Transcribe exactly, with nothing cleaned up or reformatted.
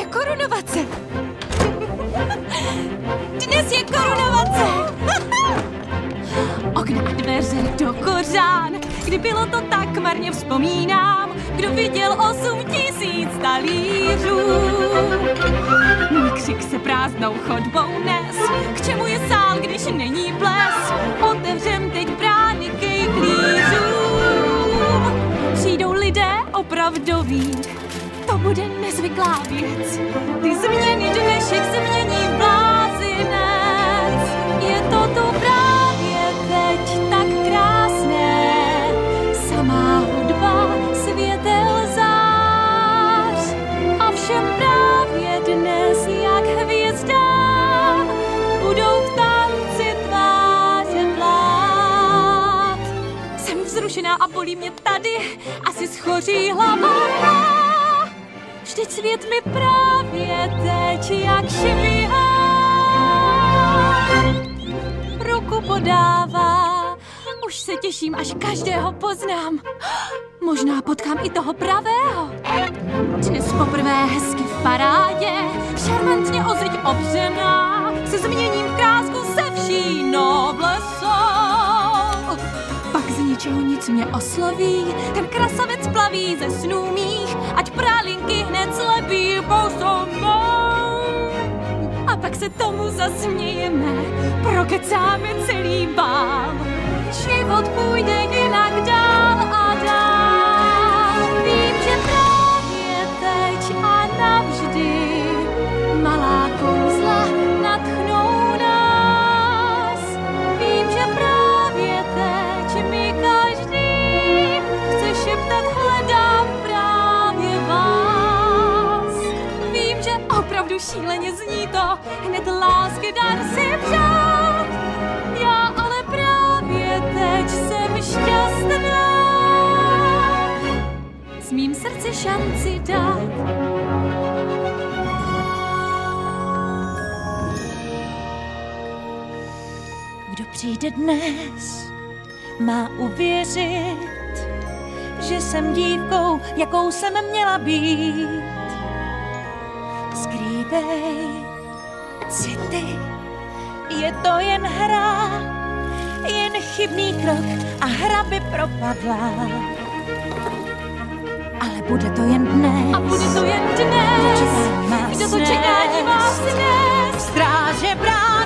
je korunovace. Dnes je korunovace. Okna a dveře do kořán, kdy bylo to tak, marně vzpomínám, kdo viděl osm tisíc talířů. Můj křik se prázdnou chodbou nes, k čemu je sál, když není ples, otevřem teď brány kejklířů. Přijdou lidé opravdoví, to bude nezvyklá věc, ty změny dnešek se mění v blázinec, je to tu právě teď tak krásné, samá hudba, světel zář a všem právě dnes jak hvězdám budou v tanci tváře plát. Jsem vzrušená a bolí mě tady, asi schoří hlava. Vždyť svět mi právě teď jak švihá, ruku podává. Už se těším, až každého poznám. Možná potkám i toho pravého. Dnes poprvé hezky v parádě, šarmantně o zeď opřená, se změním v krásku se vší noblesou. Pak z ničeho nic mě osloví, ten krasavec plaví ze snů mých, ať prálinky hned slepí pousou mnou. A pak se tomu zasmějeme, prokecáme celý bál. Život půjde jinak dál a dál. Vím, že právě teď a navždy malá kouzla nadchnou nás. Vím, že právě teď mi každý chce šeptat, hledám právě vás. Vím, že opravdu šíleně zní to, hned lásky dar si přát. Já ale právě teď jsem šťastná, s mým srdci šanci dát. Kdo přijde dnes, má uvěřit, že jsem dívkou, jakou jsem měla být. Skrývej city, je to jen hra, jen chybný krok a hra by propadla. Ale bude to jen dnes. A bude to jen dnes. Kdo to čeká, Kdo to čeká, divá se dnes. Stráže brán